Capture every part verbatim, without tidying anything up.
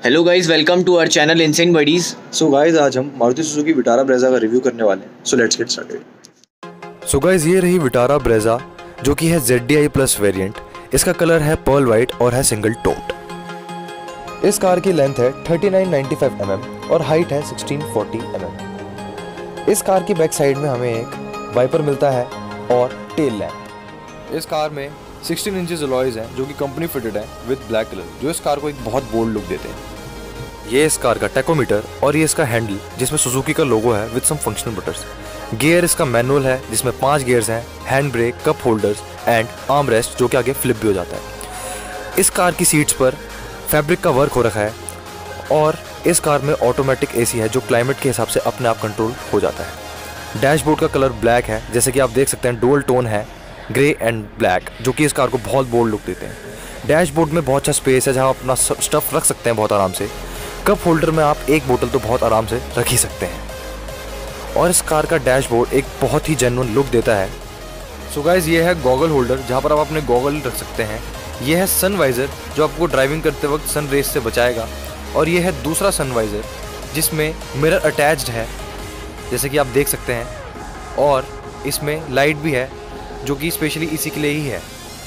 Hello guys, welcome to our channel insane buddies. So guys, आज हम Maruti Suzuki Vitara Brezza का review करने वाले हैं। So let's get started. So guys, ये रही विटारा ब्रेजा जो कि है Z D I plus variant. इसका कलर है पर्ल वाइट और है सिंगल टोट। इस कार की लेंथ है thirty nine ninety five m m और हाइट है सिक्सटीन फोर्टी एम एम। इस कार की बैक साइड में हमें एक वाइपर मिलता है और टेल लैम्प। इस कार में सिक्सटीन इंचेस अलॉयज हैं जो कि कंपनी फिटेड है विद ब्लैक कलर, जो इस कार को एक बहुत बोल्ड लुक देते हैं। ये इस कार का टैकोमीटर और ये इसका हैंडल जिसमें सुजुकी का लोगो है with some functional buttons. Gear इसका मैनुअल है जिसमें पांच गियर्स हैं, hand brake, cup holders and arm rest जो कि आगे फ्लिप भी हो जाता है। इस कार की सीट्स पर फैब्रिक का वर्क हो रखा है और इस कार में ऑटोमेटिक एसी है जो क्लाइमेट के हिसाब से अपने आप कंट्रोल हो जाता है। डैशबोर्ड का कलर ब्लैक है, जैसे कि आप देख सकते हैं डुअल टोन है, ग्रे एंड ब्लैक, जो कि इस कार को बहुत बोल्ड लुक देते हैं। डैशबोर्ड में बहुत अच्छा स्पेस है जहां आप अपना स्टफ रख सकते हैं बहुत आराम से। कप होल्डर में आप एक बोतल तो बहुत आराम से रख ही सकते हैं और इस कार का डैशबोर्ड एक बहुत ही जेन्युइन लुक देता है। सो गाइस, ये है गॉगल होल्डर जहां पर आप अपने गॉगल रख सकते हैं। ये है सन वाइजर जो आपको ड्राइविंग करते वक्त सन रेस से बचाएगा और ये है दूसरा सन वाइजर जिसमें मिरर अटैच्ड है, जैसे कि आप देख सकते हैं, और इसमें लाइट भी है जो कि स्पेशली इसी के लिए ही है।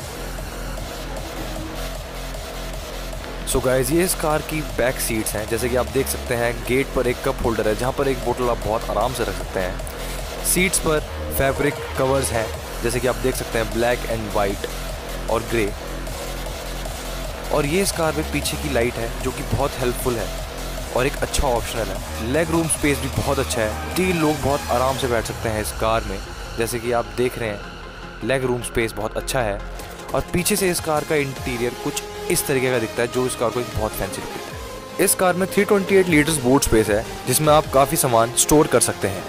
सो so गाइस, ये इस कार की बैक सीट्स हैं, जैसे कि आप देख सकते हैं। गेट पर एक कप होल्डर है जहाँ पर एक बोतल आप बहुत आराम से रख सकते हैं। सीट्स पर फैब्रिक कवर्स हैं, जैसे कि आप देख सकते हैं, ब्लैक एंड वाइट और ग्रे। और ये इस कार में पीछे की लाइट है जो कि बहुत हेल्पफुल है और एक अच्छा ऑप्शनल है। लेग रूम स्पेस भी बहुत अच्छा है, तीन लोग बहुत आराम से बैठ सकते हैं इस कार में, जैसे कि आप देख रहे हैं। लेग रूम स्पेस बहुत अच्छा है और पीछे से इस कार का इंटीरियर कुछ इस तरीके का दिखता है जो इस कार को एक बहुत फैंसी लुक देता है। इस कार में three twenty eight litres boot space है जिसमें आप काफ़ी सामान स्टोर कर सकते हैं।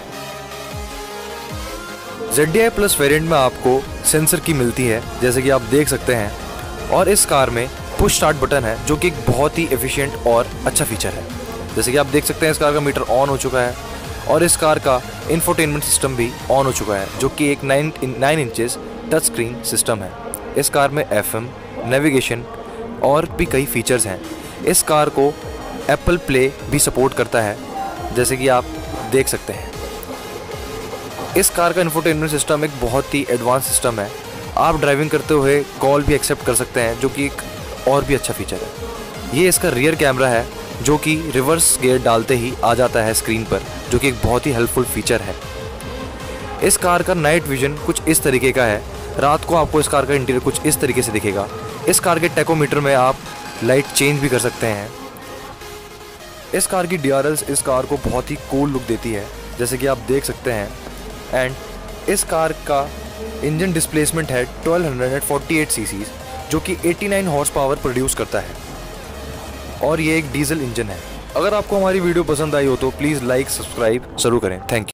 Z D I plus variant में आपको सेंसर की मिलती है, जैसे कि आप देख सकते हैं, और इस कार में पुश स्टार्ट बटन है जो कि एक बहुत ही एफिशिएंट और अच्छा फीचर है। जैसे कि आप देख सकते हैं, इस कार का मीटर ऑन हो चुका है और इस कार का इंफोटेनमेंट सिस्टम भी ऑन हो चुका है जो कि एक nine nine inches touch screen system है। इस कार में एफ एम, नेविगेशन और भी कई फीचर्स हैं। इस कार को एप्पल प्ले भी सपोर्ट करता है, जैसे कि आप देख सकते हैं। इस कार का इंफोटेनमेंट सिस्टम एक बहुत ही एडवांस सिस्टम है। आप ड्राइविंग करते हुए कॉल भी एक्सेप्ट कर सकते हैं, जो कि एक और भी अच्छा फीचर है। ये इसका रियर कैमरा है जो कि रिवर्स गियर डालते ही आ जाता है स्क्रीन पर, जो कि एक बहुत ही हेल्पफुल फीचर है। इस कार का नाइट विजन कुछ इस तरीके का है, रात को आपको इस कार का इंटीरियर कुछ इस तरीके से दिखेगा। इस कार के टैकोमीटर में आप लाइट चेंज भी कर सकते हैं। इस कार की डी आर एल्स इस कार को बहुत ही कूल लुक देती है, जैसे कि आप देख सकते हैं। एंड इस कार का इंजन डिस्प्लेसमेंट है twelve forty eight C C, जो कि eighty nine horse power produce करता है और ये एक डीजल इंजन है। अगर आपको हमारी वीडियो पसंद आई हो तो प्लीज़ लाइक सब्सक्राइब ज़रूर करें। Thank you.